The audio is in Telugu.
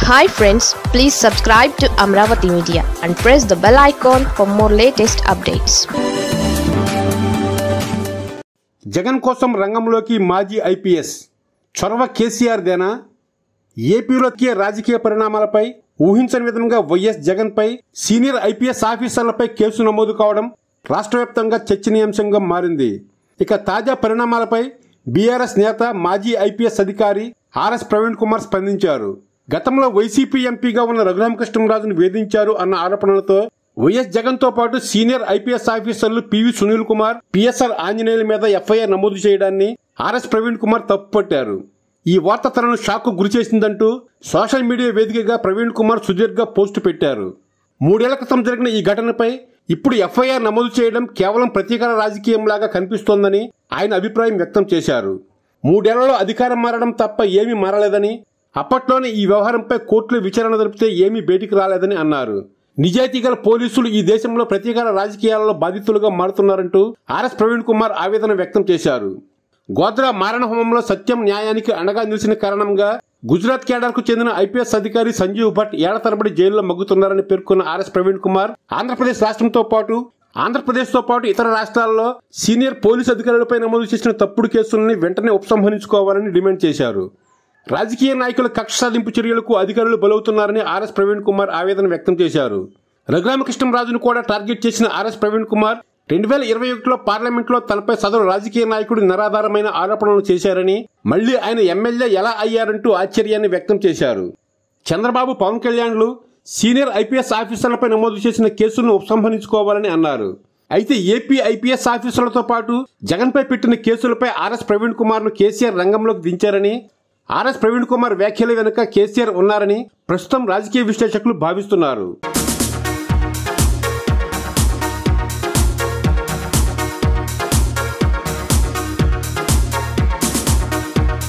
Hi friends, please subscribe to Amravati Media and press the bell icon for more latest updates. Jagan కోసం రంగంలోకి మాజీ ఐపీఎస్ చొరవ కేసీఆర్ దేనా? ఏపీలోకి రాజకీయ పరిణామాలపై ఊహించని విధంగా వైఎస్ జగన్ పై సీనియర్ ఐపీఎస్ ఆఫీసర్లపై కేసు నమోదు కావడం రాష్ట్ర వ్యాప్తంగా చర్చనీయాంశంగా మారింది. ఇక తాజా పరిణామాలపై బీఆర్ఎస్ నేత మాజీ ఐపీఎస్ అధికారి ఆర్ఎస్ ప్రవీణ్ కుమార్ స్పందించారు. గతంలో వైసీపీ ఎంపీగా ఉన్న రఘురామకృష్ణరాజును వేధించారు అన్న ఆరోపణలతో వైఎస్ జగన్ తో పాటు సీనియర్ ఐపీఎస్ ఆఫీసర్లు పివి సునీల్ కుమార్, పిఎస్ఆర్ ఆంజనేయుల మీద ఎఫ్ఐఆర్ నమోదు చేయడాన్ని ఆర్ఎస్ ప్రవీణ్ కుమార్ తప్పుపట్టారు. ఈ వార్త తనను షాక్ కు గురిచేసిందంటూ సోషల్ మీడియా వేదికగా ప్రవీణ్ కుమార్ సుదీర్ఘ పోస్టు పెట్టారు. 3 ఏళ్ల క్రితం జరిగిన ఈ ఘటనపై ఇప్పుడు ఎఫ్ఐఆర్ నమోదు చేయడం కేవలం ప్రతీకార రాజకీయంలాగా కనిపిస్తోందని ఆయన అభిప్రాయం వ్యక్తం చేశారు. 3 ఏళ్లలో అధికారం మారడం తప్ప ఏమీ మారలేదని, అప్పట్లోనే ఈ వ్యవహారంపై కోర్టులో విచారణ జరిపితే ఏమీ బయటికి రాలేదని అన్నారు. నిజాయితీ గల పోలీసులు ఈ దేశంలో ప్రతీకార రాజకీయాలలో బాధితులుగా మారుతున్నారంటూ ఆర్ఎస్ ప్రవీణ్ కుమార్ ఆవేదన వ్యక్తం చేశారు. గోద్రా మారణ హోమంలో సత్యం న్యాయానికి అండగా నిలిచిన కారణంగా గుజరాత్ కేడర్ కు చెందిన ఐపీఎస్ అధికారి సంజీవ్ భట్ ఏళ్ల తరబడి జైల్లో మగ్గుతున్నారని పేర్కొన్న ఆర్ఎస్ ప్రవీణ్ కుమార్ ఆంధ్రప్రదేశ్ తో పాటు ఇతర రాష్ట్రాల్లో సీనియర్ పోలీసు అధికారులపై నమోదు చేసిన తప్పుడు కేసులని వెంటనే ఉపసంహరించుకోవాలని డిమాండ్ చేశారు. రాజకీయ నాయకుల కక్ష సాధింపు చర్యలకు అధికారులు బలవుతున్నారని ఆర్ఎస్ ప్రవీణ్ కుమార్ ఆవేదన వ్యక్తం చేశారు. రఘురామకృష్ణరాజును కూడా టార్గెట్ చేసిన ఆర్ఎస్ ప్రవీణ్ కుమార్ 2021లో పార్లమెంట్లో తనపై సదరు రాజకీయ నాయకుడు నిరాధారమైన ఆరోపణలు చేశారని, మళ్లీ ఆయన ఎమ్మెల్యే ఎలా అయ్యారంటూ ఆశ్చర్యాన్ని వ్యక్తం చేశారు. చంద్రబాబు, పవన్ కళ్యాణ్లు సీనియర్ ఐపీఎస్ ఆఫీసర్లపై నమోదు చేసిన కేసులను ఉపసంహరించుకోవాలని అన్నారు. అయితే ఏపీ ఐపీఎస్ ఆఫీసర్లతో పాటు జగన్పై పెట్టిన కేసులపై ఆర్ఎస్ ప్రవీణ్ కుమార్ ను కేసీఆర్ రంగంలోకి దించారని, ఆర్ఎస్ ప్రవీణ్ కుమార్ వ్యాఖ్యల వెనుక కేసీఆర్ ఉన్నారని ప్రస్తుతం రాజకీయ విశ్లేషకులు భావిస్తున్నారు.